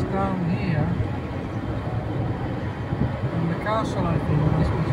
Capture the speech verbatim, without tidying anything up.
down here, and the castle I think must be